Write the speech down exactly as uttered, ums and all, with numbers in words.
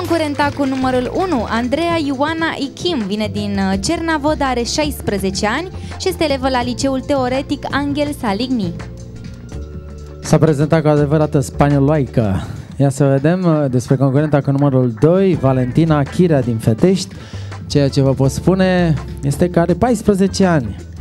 Concurenta cu numărul unu, Andreea Ioana Ichim, vine din Cernavodă, are șaisprezece ani și este elevă la Liceul Teoretic Angel Saligny. S-a prezentat cu adevărată spanioloică. Ia să vedem despre concurenta cu numărul doi, Valentina Chirea din Fetești. Ceea ce vă pot spune este că are paisprezece ani.